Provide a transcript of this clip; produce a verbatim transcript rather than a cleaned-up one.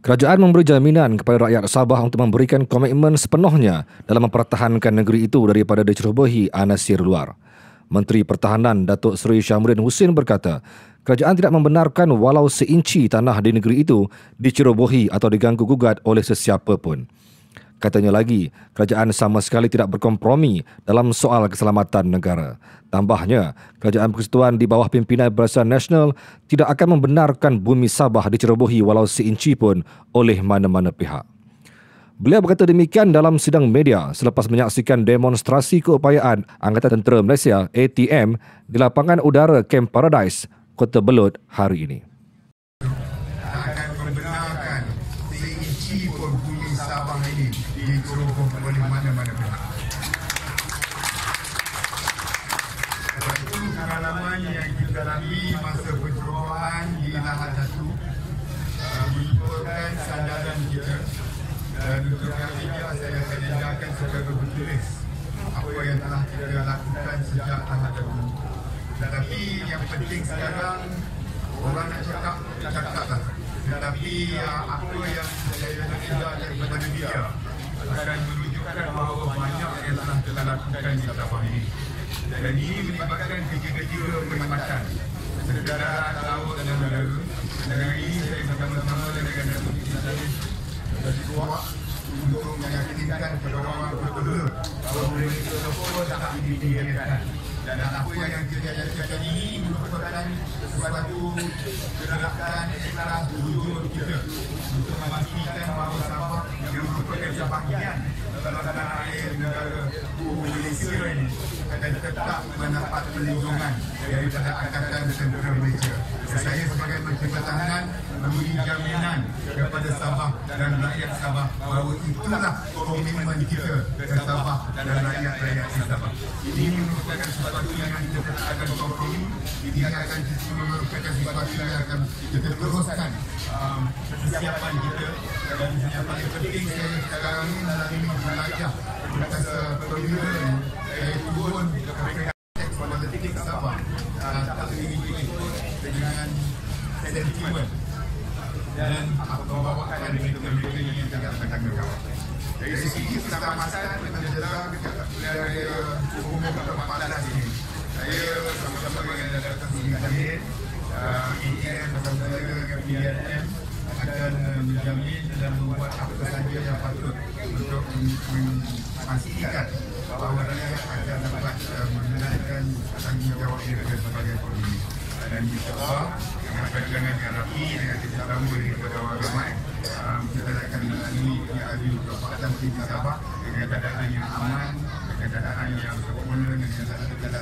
Kerajaan memberi jaminan kepada rakyat Sabah untuk memberikan komitmen sepenuhnya dalam mempertahankan negeri itu daripada dicerobohi anasir luar. Menteri Pertahanan Datuk Seri Syamruddin Hussein berkata, kerajaan tidak membenarkan walau seinci tanah di negeri itu dicerobohi atau diganggu gugat oleh sesiapa pun. Katanya lagi, kerajaan sama sekali tidak berkompromi dalam soal keselamatan negara. Tambahnya, kerajaan persekutuan di bawah pimpinan Barisan Nasional tidak akan membenarkan bumi Sabah dicerobohi walau seinci pun oleh mana-mana pihak. Beliau berkata demikian dalam sidang media selepas menyaksikan demonstrasi keupayaan Angkatan Tentera Malaysia A T M di lapangan udara Camp Paradise, Kota Belud hari ini. Akan membenarkan seinci pun bumi Sabah ini diceroboh oleh mana-mana pihak. Sebab itu pengalaman yang kita lalui masa pencerobohan di Lahad satu uh, menyebabkan sandaran kita, dan untuk yang ketiga saya akan edarkan secara bertulis apa yang telah kita lakukan sejak Lahad dahulu. Tetapi yang penting sekarang, orang nak cakap, cakaplah. Tetapi uh, apa yang saya nak edarkan kepada dia akan menunjukkan bahawa banyak yang telah kita lakukan di Sabah ini. Dan ini melibatkan ketiga-tiga perkhidmatan, darat, laut dan udara. Dengan ini saya bersama-sama dengan Datuk Seri berkuat untuk meyakinkan kepada orang betul bahawa mereka semua tak didirikan. Dan apa yang kita lakukan ini merupakan sesuatu gerakan ikhlas jujur kita untuk memastikan bahawa Sabah yang merupakan sebahagian dalam tanah air negara Malaysia ini akan tetap mendapat perlindungan daripada Angkatan Tentera Malaysia. Saya sebagai Menteri Pertahanan memberi jaminan kepada Sabah dan rakyat Sabah bahawa itulah komitmen kita ke Sabah dan rakyat-rakyat Sabah. Ini merupakan sesuatu yang kita akan kompromi, ini akan merupakan sesuatu yang akan kita teruskan um, kesiapan kita. Dan yang paling penting saya sekarang ini dalam ini belajar atas perwira iaitu pun kemerdekaan teks politik Sabah tak boleh ikut dengan sentimen dan membawakan mereka-mereka yang tidak bertanggungjawab. Dari segi keselamatan menjelang dari umum ke empat belas ini, saya bersama-sama dengan Datuk Seri Syamruddin A T M bersama dengan P R M akan menjamin dan membuat apa saja yang patut untuk memastikan bahawa rakyat akan dapat menunaikan tanggungjawab mereka sebagai pemimpin. Dan insyaAllah dengan perjuangan yang rapi, dengan kerjasama daripada orang ramai, kita akan melalui adu kekuatan di Sabah dengan keadaan yang aman, dengan keadaan yang sempurna, dengan keadaan